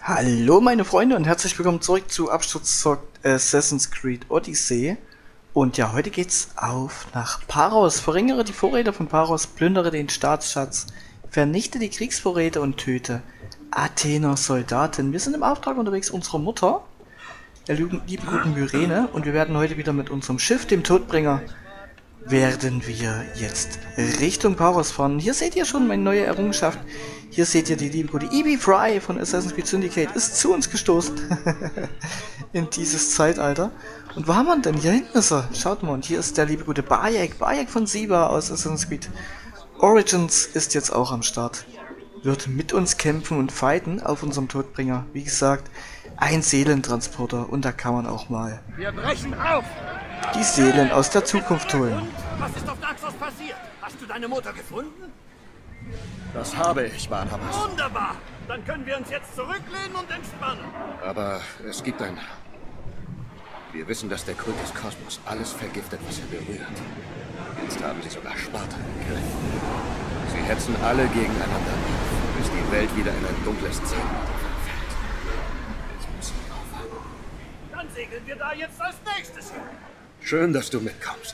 Hallo meine Freunde und herzlich willkommen zurück zu Absturzzockt Assassin's Creed Odyssey. Und ja, heute geht's auf nach Paros. Verringere die Vorräte von Paros, plündere den Staatsschatz, vernichte die Kriegsvorräte und töte Athener Soldaten. Wir sind im Auftrag unterwegs unserer Mutter, der lieben guten Myrene, und wir werden heute wieder mit unserem Schiff, dem Todbringer, werden wir jetzt Richtung Paros fahren. Hier seht ihr schon meine neue Errungenschaft. Hier seht ihr die liebe gute Evie Fry von Assassin's Creed Syndicate ist zu uns gestoßen. In dieses Zeitalter. Und wo haben wir ihn denn? Hier hinten ist er. Schaut mal, und hier ist der liebe gute Bayek. Bayek von Siva aus Assassin's Creed Origins ist jetzt auch am Start. Wird mit uns kämpfen und fighten auf unserem Todbringer. Wie gesagt, ein Seelentransporter. Und da kann man auch mal Wir brechen auf! die Seelen aus der Zukunft holen. Was ist auf Naxos passiert? Hast du deine Mutter gefunden? Das habe ich, Barnabas. Wunderbar! Dann können wir uns jetzt zurücklehnen und entspannen. Aber es gibt ein... Wir wissen, dass der Kult des Kosmos alles vergiftet, was er berührt. Jetzt haben sie sogar Sparta gegriffen. Sie hetzen alle gegeneinander auf, bis die Welt wieder in ein dunkles Zeitalter verfällt. Jetzt müssen wir aufwachen. Dann segeln wir da jetzt als nächstes hin. Schön, dass du mitkommst.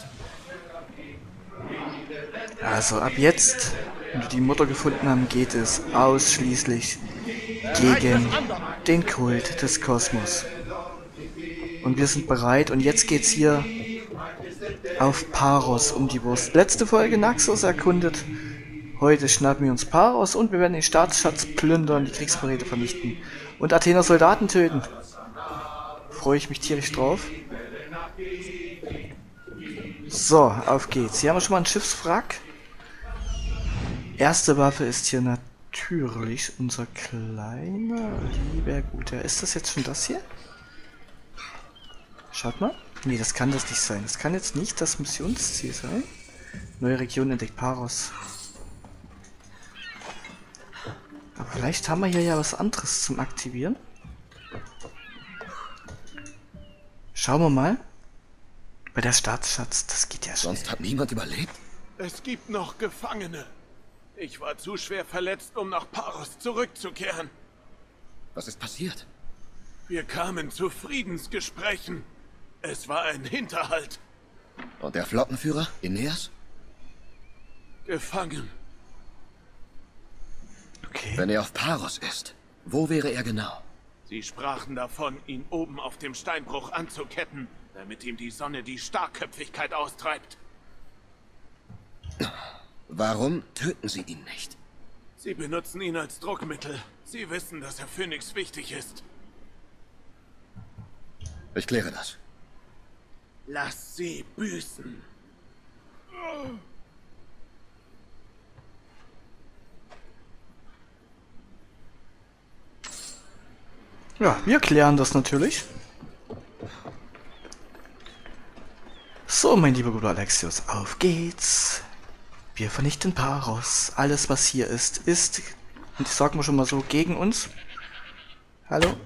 Also ab jetzt, wenn wir die Mutter gefunden haben, geht es ausschließlich gegen den Kult des Kosmos. Und wir sind bereit und jetzt geht's hier auf Paros um die Wurst. Letzte Folge Naxos erkundet. Heute schnappen wir uns Paros und wir werden den Staatsschatz plündern, die Kriegsvorräte vernichten und Athener Soldaten töten. Freue ich mich tierisch drauf. So, auf geht's. Hier haben wir schon mal einen Schiffswrack. Erste Waffe ist hier natürlich unser kleiner, lieber Guter. Ist das jetzt schon das hier? Schaut mal. Nee, das kann das nicht sein. Das kann jetzt nicht das Missionsziel sein. Neue Region entdeckt Paros. Aber vielleicht haben wir hier ja was anderes zum Aktivieren. Schauen wir mal. Bei der Staatsschatz, das geht ja schnell. Sonst hat niemand überlebt? Es gibt noch Gefangene. Ich war zu schwer verletzt, um nach Paros zurückzukehren. Was ist passiert? Wir kamen zu Friedensgesprächen. Es war ein Hinterhalt. Und der Flottenführer, Aeneas? Gefangen. Okay. Wenn er auf Paros ist, wo wäre er genau? Sie sprachen davon, ihn oben auf dem Steinbruch anzuketten, damit ihm die Sonne die Starrköpfigkeit austreibt. Warum töten sie ihn nicht? Sie benutzen ihn als Druckmittel. Sie wissen, dass er Phönix wichtig ist. Ich kläre das. Lass sie büßen. Ja, wir klären das natürlich. So, mein lieber guter Alexios, auf geht's. Wir vernichten Paros. Alles, was hier ist, ist, und ich sag mal schon mal so, gegen uns. Hallo?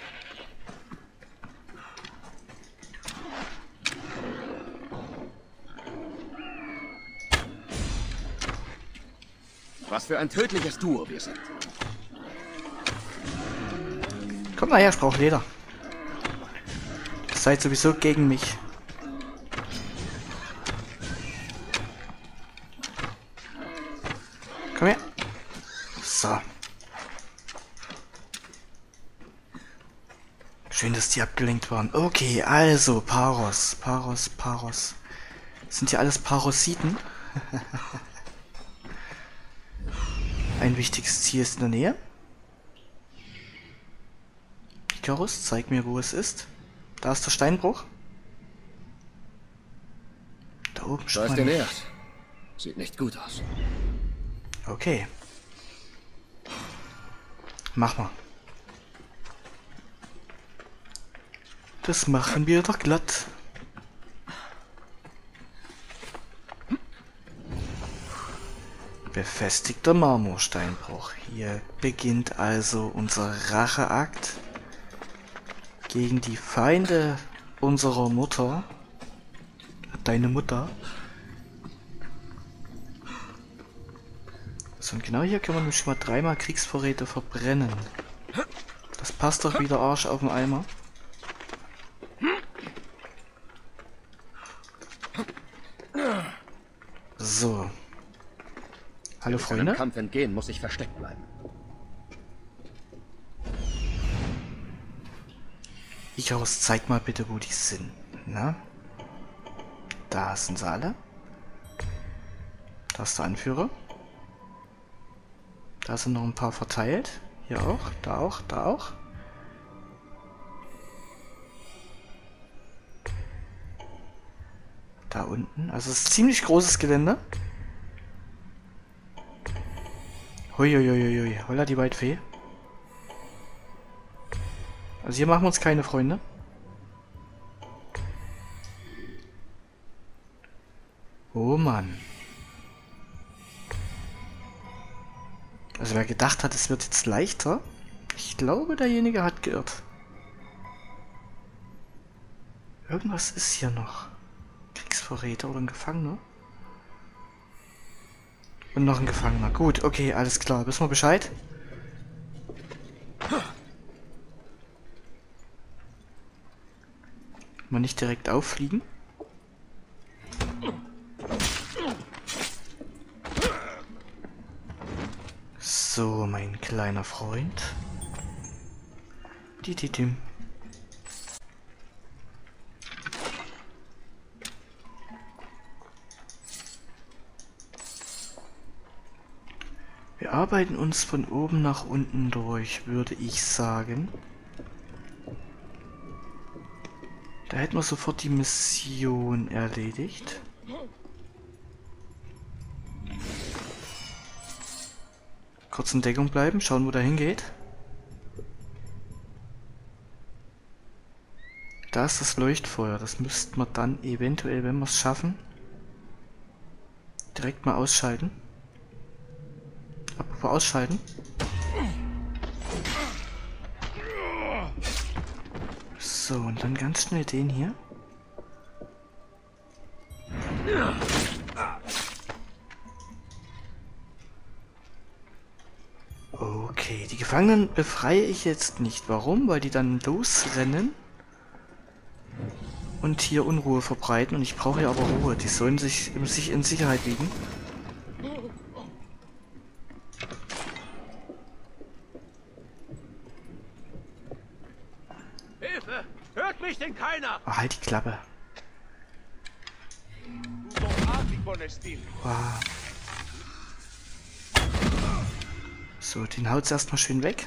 Was für ein tödliches Duo wir sind. Komm mal her, ich brauche Leder. Ihr seid sowieso gegen mich. Komm her. So. Schön, dass die abgelenkt waren. Okay, also Paros. Paros. Sind ja alles Parositen. Ein wichtiges Ziel ist in der Nähe. Icarus, zeig mir, wo es ist. Da ist der Steinbruch. Da oben Da schon ist mal. Aeneas. Sieht nicht gut aus. Okay. Mach mal. Das machen wir doch glatt. Befestigter Marmorsteinbruch. Hier beginnt also unser Racheakt gegen die Feinde unserer Mutter. Deine Mutter. So, und genau hier können wir nämlich schon mal 3-mal Kriegsvorräte verbrennen. Das passt doch wieder Arsch auf den Eimer. So. Hallo Freunde. Im Kampf entgehen, muss ich versteckt bleiben. Icarus, zeig mal bitte, wo die sind. Na? Da sind sie alle. Da ist der Anführer. Da sind noch ein paar verteilt. Hier auch, da auch, da auch. Da unten. Also es ist ziemlich großes Gelände. Huiuiuiui. Holla die Waldfee. Also hier machen wir uns keine Freunde. Oh Mann. Also wer gedacht hat, es wird jetzt leichter, ich glaube, derjenige hat geirrt. Irgendwas ist hier noch. Kriegsverräter oder ein Gefangener? Und noch ein Gefangener. Gut, okay, alles klar. Wissen wir Bescheid? Mal nicht direkt auffliegen. So, mein kleiner Freund. Tim. Wir arbeiten uns von oben nach unten durch, würde ich sagen. Da hätten wir sofort die Mission erledigt. Kurz in Deckung bleiben, schauen, wo der hingeht. Da ist das Leuchtfeuer. Das müssten wir dann eventuell, wenn wir es schaffen, direkt mal ausschalten. Apropos ausschalten. So, und dann ganz schnell den hier. Okay, die Gefangenen befreie ich jetzt nicht. Warum? Weil die dann losrennen und hier Unruhe verbreiten. Und ich brauche ja aber Ruhe. Die sollen sich in Sicherheit wiegen. Hilfe! Hört mich denn keiner? Oh, halt die Klappe. Wow. So, den haut's erstmal schön weg.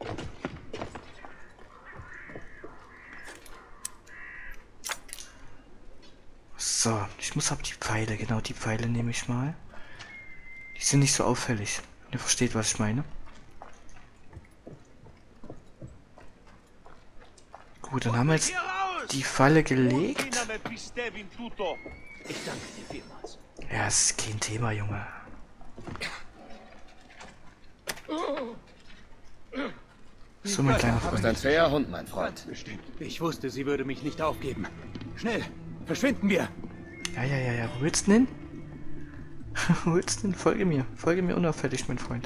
So, ich muss ab die Pfeile, genau die Pfeile nehme ich mal. Die sind nicht so auffällig. Ihr versteht, was ich meine. Gut, dann haben wir jetzt die Falle gelegt. Ich danke dir vielmals. Ja, ist kein Thema, Junge. So, mein kleiner Du bist Freund. ein fairer Hund, mein Freund. Bestimmt. Ich wusste, sie würde mich nicht aufgeben. Schnell, verschwinden wir. Ja. Wo willst du denn hin? Wo willst du denn? Folge mir. Folge mir unauffällig, mein Freund.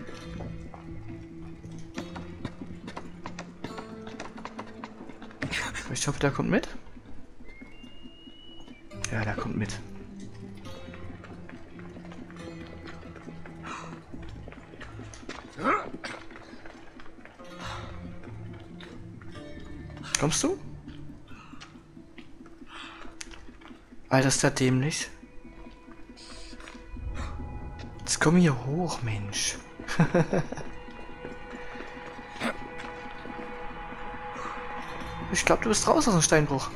Ich hoffe, der kommt mit. Ja, der kommt mit. Kommst du? Alter, ist der dämlich. Jetzt komm hier hoch, Mensch. Ich glaube, du bist raus aus dem Steinbruch.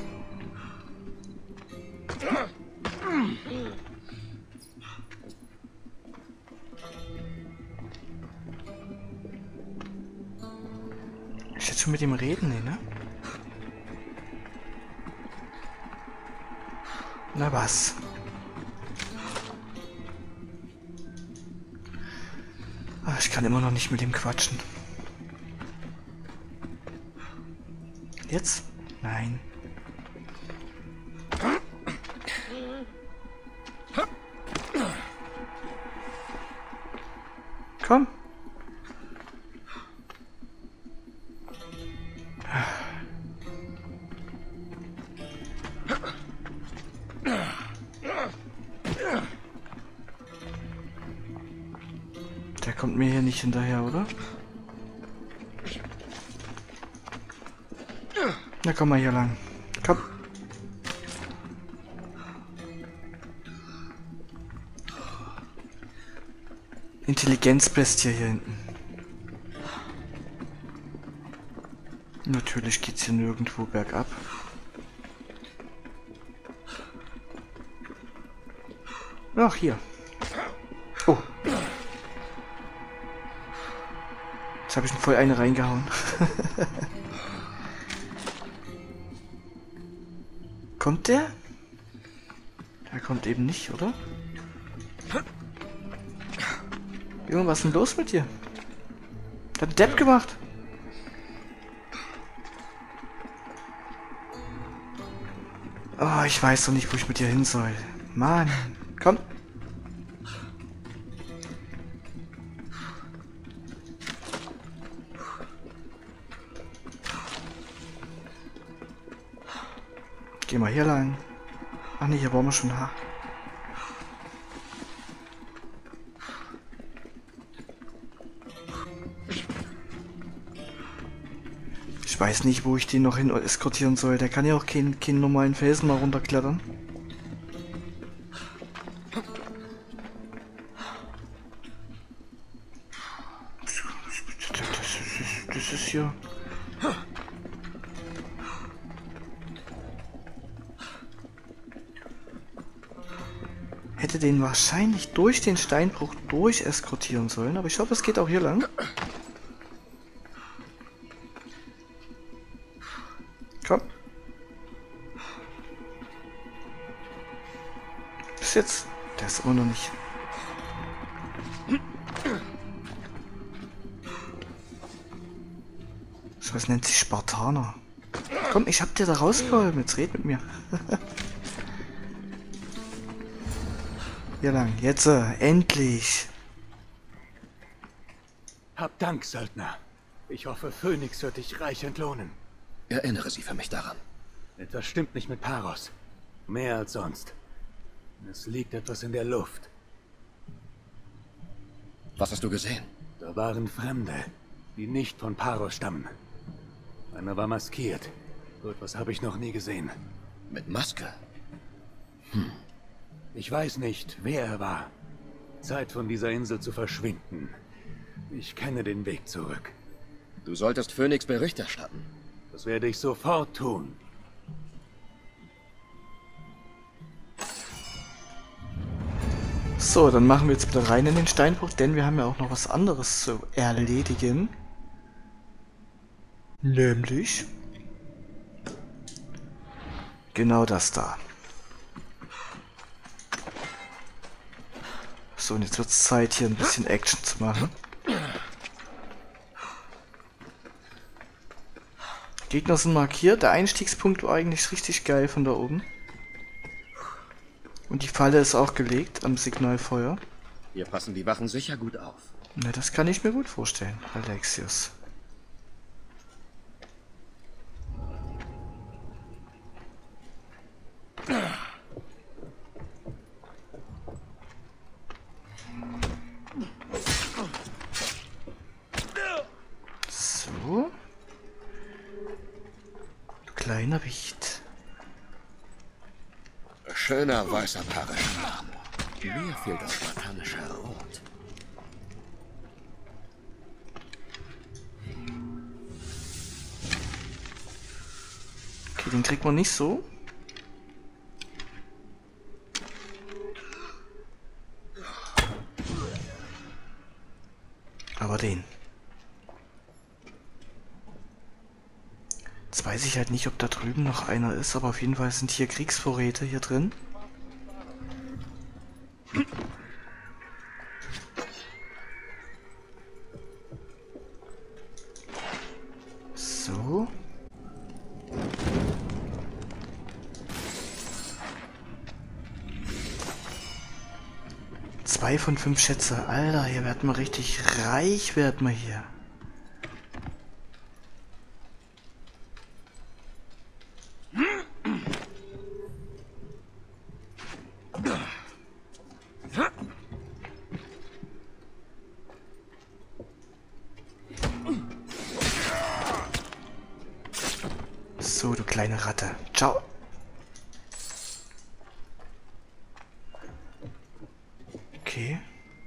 Ich jetzt schon mit ihm reden, nee, ne? Na was? Ach, ich kann immer noch nicht mit ihm quatschen. Jetzt? Nein. Komm. Der kommt mir hier nicht hinterher, oder? Na, komm mal hier lang. Komm. Intelligenzbestie hier hinten. Natürlich geht's hier nirgendwo bergab. Ach, hier. Oh. Jetzt habe ich ihn voll eine reingehauen. Kommt der? Der kommt eben nicht, oder? Junge, was ist denn los mit dir? Der hat einen Depp gemacht. Oh, ich weiß doch nicht, wo ich mit dir hin soll. Mann, komm. Geh mal hier lang. Ach nee, hier waren wir schon. Ha. Ich weiß nicht, wo ich den noch hin eskortieren soll. Der kann ja auch keinen normalen Felsen mal runterklettern. Das ist hier... Hätte den wahrscheinlich durch den Steinbruch durch eskortieren sollen, aber ich glaube, es geht auch hier lang. Komm. Bis jetzt. Der ist immer noch nicht. So was nennt sich Spartaner. Komm, ich hab dir da rausgeholfen. Jetzt red mit mir. Hier lang. Jetzt, endlich. Hab Dank, Söldner. Ich hoffe, Phönix wird dich reich entlohnen. Erinnere sie für mich daran. Etwas stimmt nicht mit Paros. Mehr als sonst. Es liegt etwas in der Luft. Was hast du gesehen? Da waren Fremde, die nicht von Paros stammen. Einer war maskiert. So etwas habe ich noch nie gesehen. Mit Maske? Ich weiß nicht, wer er war. Zeit, von dieser Insel zu verschwinden. Ich kenne den Weg zurück. Du solltest Phönix Bericht erstatten. Das werde ich sofort tun. So, dann machen wir jetzt wieder rein in den Steinbruch, denn wir haben ja auch noch was anderes zu erledigen. Nämlich... genau das da. So, und jetzt wird es Zeit, hier ein bisschen Action zu machen. Gegner sind markiert. Der Einstiegspunkt war eigentlich richtig geil von da oben. Und die Falle ist auch gelegt am Signalfeuer. Hier passen die Wachen sicher gut auf. Na, das kann ich mir gut vorstellen, Alexius. So. Du kleiner Wicht. Schöner weißer parischer Marmor. Mir fehlt das spartanische Rot. Okay, den kriegt man nicht so. Aber den. Jetzt weiß ich halt nicht, ob da drüben noch einer ist, aber auf jeden Fall sind hier Kriegsvorräte hier drin. So. Zwei von 5 Schätze. Alter, hier werden wir richtig reich, werden wir hier. So, du kleine Ratte. Ciao. Okay.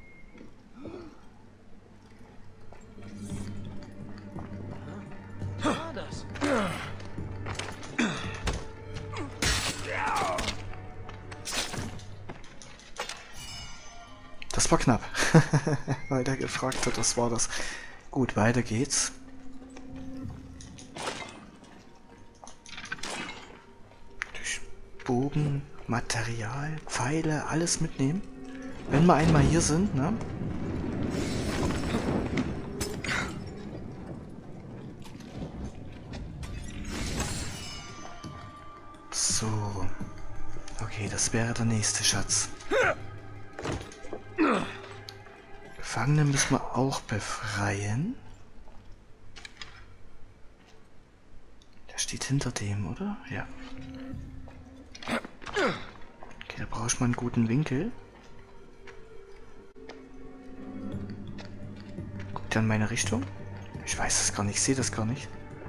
Das war knapp. Weil der gefragt hat, was war das. Gut, weiter geht's. Durch Bogen, Material, Pfeile, alles mitnehmen. Wenn wir einmal hier sind, ne? So. Okay, das wäre der nächste Schatz. Gefangene müssen wir auch befreien. Der steht hinter dem, oder? Ja. Okay, da brauche ich mal einen guten Winkel. Guckt er in meine Richtung? Ich weiß es gar nicht, ich sehe das gar nicht.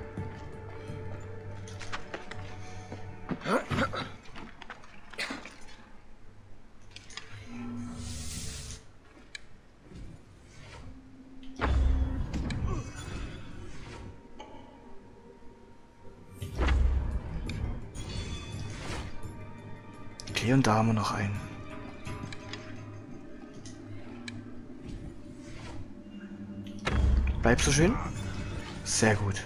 Okay, und da haben wir noch einen. Bleib so schön. Sehr gut.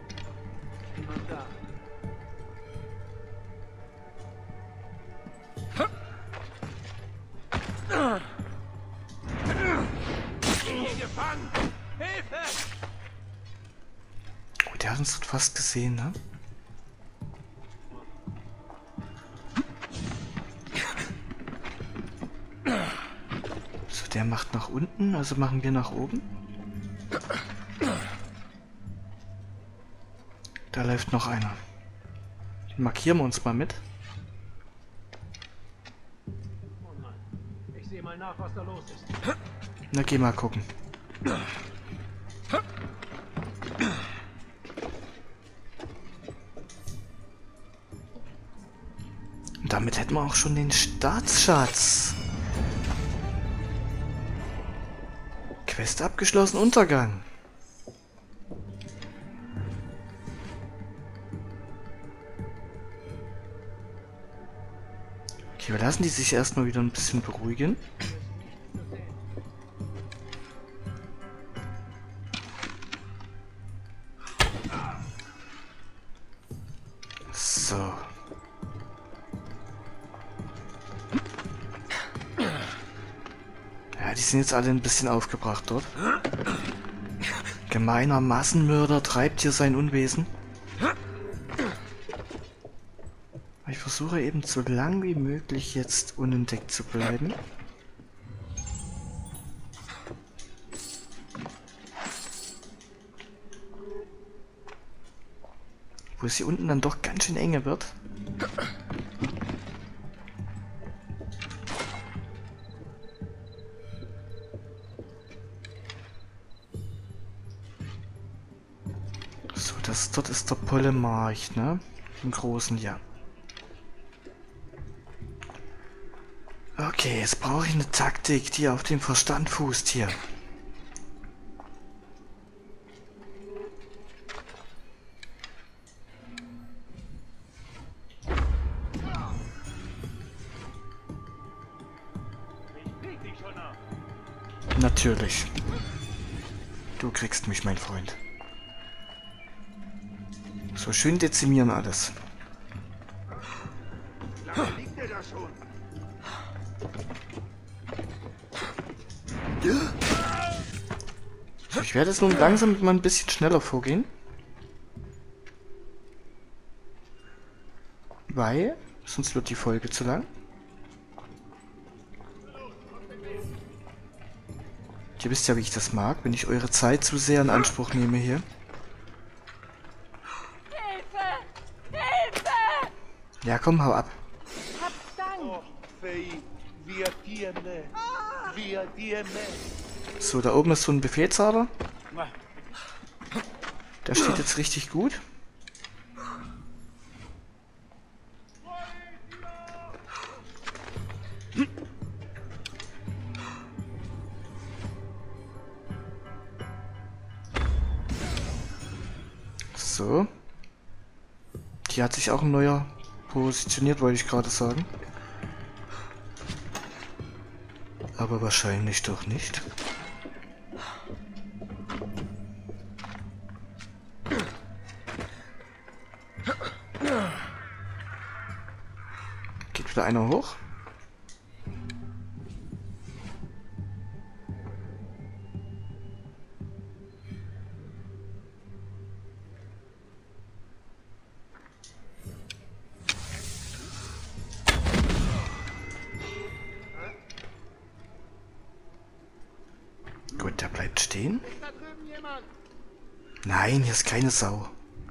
Gut, der hat uns fast gesehen, ne? So, der macht nach unten, also machen wir nach oben. Da läuft noch einer. Den markieren wir uns mal mit. Ich sehe mal nach, was da los ist. Na, geh mal gucken. Und damit hätten wir auch schon den Staatsschatz. Quest abgeschlossen, Untergang. Okay, wir lassen die sich erstmal wieder ein bisschen beruhigen. So. Ja, die sind jetzt alle ein bisschen aufgebracht dort. Gemeiner Massenmörder treibt hier sein Unwesen. Ich versuche eben so lang wie möglich jetzt unentdeckt zu bleiben. Wo es hier unten dann doch ganz schön enge wird. So, dort ist der Polemarch, ne? Im Großen, ja. Okay, jetzt brauche ich eine Taktik, die auf dem Verstand fußt hier. Natürlich. Du kriegst mich, mein Freund. So schön dezimieren alles. Liegt der da schon? So, ich werde jetzt nun langsam mal ein bisschen schneller vorgehen. Weil, sonst wird die Folge zu lang. Ihr wisst ja, wie ich das mag, wenn ich eure Zeit zu sehr in Anspruch nehme hier. Hilfe! Hilfe! Ja, komm, hau ab. Hab Dank! So, da oben ist so ein Befehlshaber. Der steht jetzt richtig gut. So. Die hat sich auch ein neuer positioniert, wollte ich gerade sagen. Aber wahrscheinlich doch nicht. Geht wieder einer hoch. Gut, der bleibt stehen. Nein, hier ist keine Sau.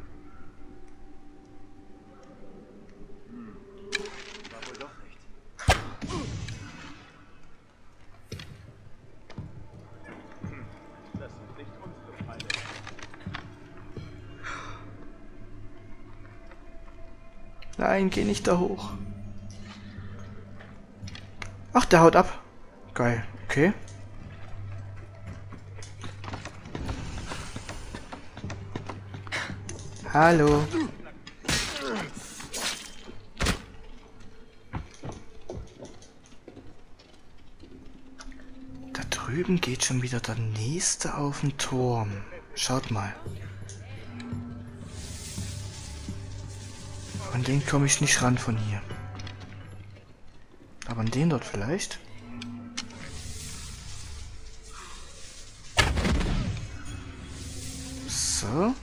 Nein, geh nicht da hoch. Ach, der haut ab. Geil, okay. Hallo. Da drüben geht schon wieder der nächste auf den Turm. Schaut mal. An den komme ich nicht ran von hier. Aber an den dort vielleicht? So.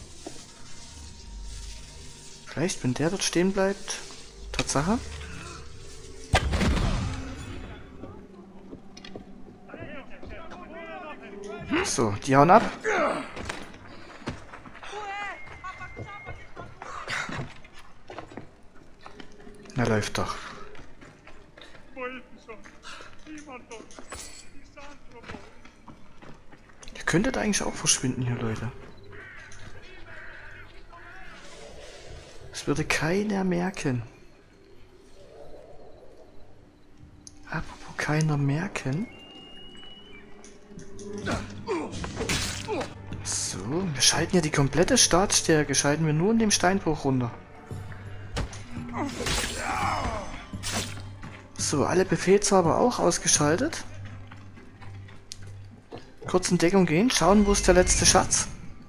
Vielleicht, wenn der dort stehen bleibt. Tatsache. So, die hauen ab. Na, läuft doch. Ihr könntet eigentlich auch verschwinden hier, Leute. Das würde keiner merken. Apropos keiner merken. So, wir schalten ja die komplette Startstärke, schalten wir nur in dem Steinbruch runter. So, alle Befehlshaber auch ausgeschaltet. Kurz in Deckung gehen, schauen, wo ist der letzte Schatz.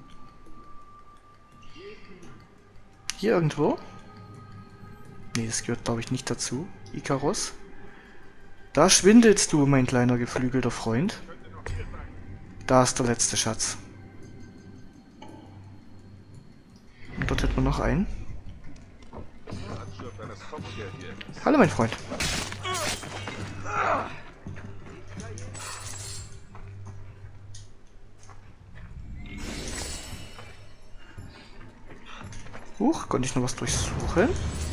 Hier irgendwo? Nee, das gehört glaube ich nicht dazu. Icarus. Da schwindelst du, mein kleiner geflügelter Freund. Da ist der letzte Schatz. Und dort hätten wir noch einen. Hallo, mein Freund. Huch, konnte ich noch was durchsuchen?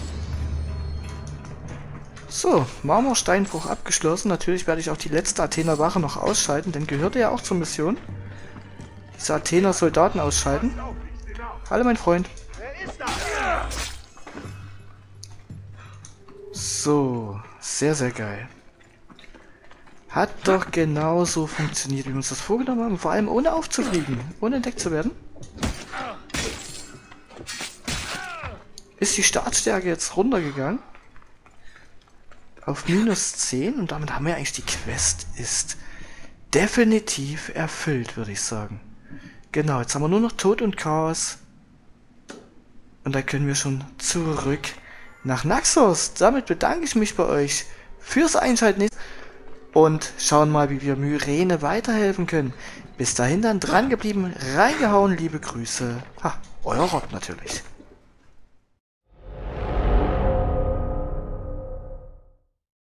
So, Marmorsteinbruch abgeschlossen. Natürlich werde ich auch die letzte Athener Wache noch ausschalten, denn gehörte ja auch zur Mission. Diese Athener Soldaten ausschalten. Hallo, mein Freund. So, sehr, sehr geil. Hat doch genauso funktioniert, wie wir uns das vorgenommen haben. Vor allem ohne aufzufliegen, ohne entdeckt zu werden. Ist die Startstärke jetzt runtergegangen. Auf -10 und damit haben wir eigentlich die Quest ist definitiv erfüllt, würde ich sagen. Genau, jetzt haben wir nur noch Tod und Chaos. Und da können wir schon zurück nach Naxos. Damit bedanke ich mich bei euch fürs Einschalten und schauen mal, wie wir Myrene weiterhelfen können. Bis dahin dann dran geblieben, reingehauen, liebe Grüße. Ha, euer Rob natürlich.